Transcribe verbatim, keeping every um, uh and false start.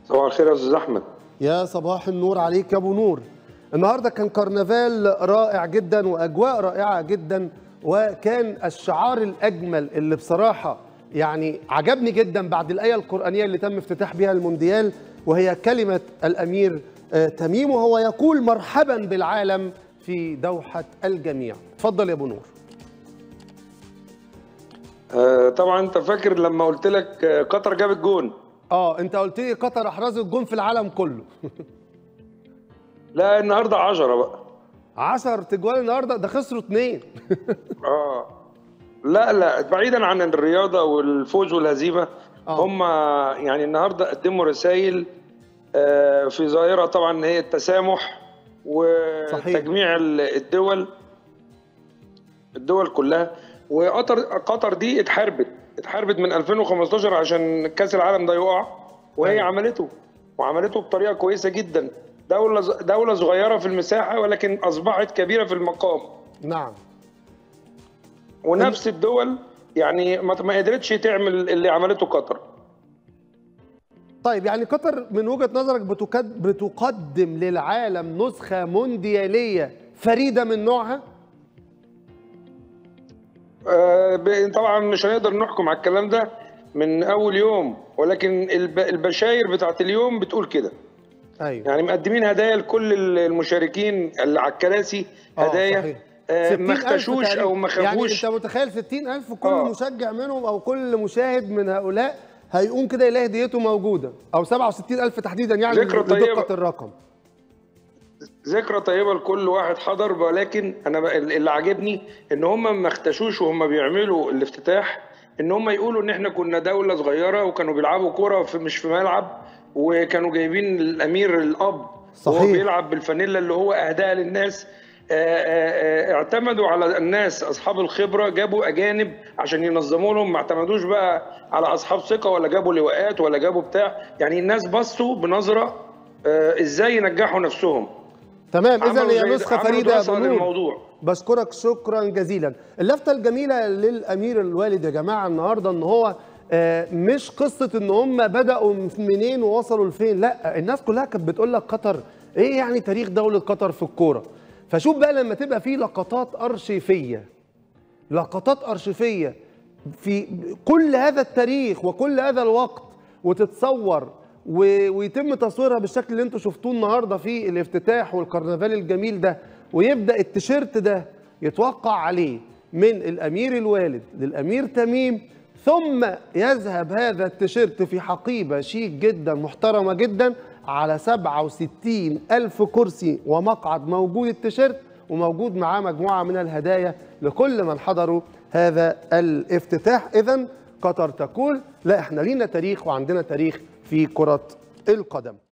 صباح الخير يا استاذ احمد. يا صباح النور عليك يا ابو نور. النهارده كان كرنفال رائع جدا واجواء رائعه جدا، وكان الشعار الاجمل اللي بصراحه يعني عجبني جدا بعد الايه القرانيه اللي تم افتتاح بها المونديال، وهي كلمه الامير تميم وهو يقول مرحبا بالعالم في دوحه الجميع. اتفضل يا ابو نور. آه طبعا انت فاكر لما قلت لك قطر جابت جون؟ اه انت قلت لي قطر احرزت جون في العالم كله. لا النهارده عشرة بقى. عشرة تجوال النهارده، ده خسروا اتنين. اه لا لا بعيدا عن الرياضه والفوز والهزيمه، آه. هم يعني النهارده قدموا رسائل آه في ظاهره طبعا هي التسامح وتجميع الدول الدول كلها. وقطر قطر دي اتحاربت اتحاربت من ألفين وخمستاشر عشان كاس العالم ده يقع، وهي أيوة. عملته وعملته بطريقه كويسه جدا. دوله دوله صغيره في المساحه ولكن اصبحت كبيره في المقام. نعم. ونفس الدول يعني ما قدرتش تعمل اللي عملته قطر. طيب يعني قطر من وجهه نظرك بتقدم للعالم نسخه موندياليه فريده من نوعها؟ آه طبعا مش هنقدر نحكم على الكلام ده من اول يوم، ولكن البشاير بتاعت اليوم بتقول كده. ايوه يعني مقدمين هدايا لكل المشاركين اللي على الكراسي، هدايا آه ما اختشوش او ما خافوش. يعني انت متخيل ستين ألف كل آه. مشجع منهم او كل مشاهد من هؤلاء هيقوم كده يلاقي هديته موجوده، او سبعة وستين ألف تحديدا يعني لدقه الرقم. ذكرى طيبه لكل واحد حضر، ولكن انا اللي عاجبني ان هم ما اختشوش وهم بيعملوا الافتتاح، ان هم يقولوا ان احنا كنا دوله صغيره وكانوا بيلعبوا كوره في مش في ملعب، وكانوا جايبين الامير الاب صحيح وهو بيلعب بالفانيلا اللي هو اهداها للناس. آآ آآ اعتمدوا على الناس اصحاب الخبره، جابوا اجانب عشان ينظموا لهم، ما اعتمدوش بقى على اصحاب ثقه ولا جابوا لواءات ولا جابوا بتاع. يعني الناس بصوا بنظره ازاي ينجحوا نفسهم. تمام. اذا هي نسخه فريده يا ابو نور. الموضوع. بشكرك شكرا جزيلا. اللفته الجميله للامير الوالد يا جماعه النهارده ان هو مش قصه ان هم بداوا منين ووصلوا لفين، لا الناس كلها كانت بتقول لك قطر ايه يعني تاريخ دوله قطر في الكوره. فشوف بقى لما تبقى في لقطات ارشيفيه لقطات ارشيفيه في كل هذا التاريخ وكل هذا الوقت وتتصور ويتم تصويرها بالشكل اللي انتم شفتوه النهارده في الافتتاح والكرنفال الجميل ده، ويبدا التيشيرت ده يتوقع عليه من الامير الوالد للامير تميم، ثم يذهب هذا التيشيرت في حقيبه شيك جدا محترمه جدا على سبعة وستين ألف كرسي ومقعد موجود التيشيرت، وموجود معاه مجموعه من الهدايا لكل من حضروا هذا الافتتاح. اذا قطر تقول لا احنا لينا تاريخ وعندنا تاريخ في كرة القدم.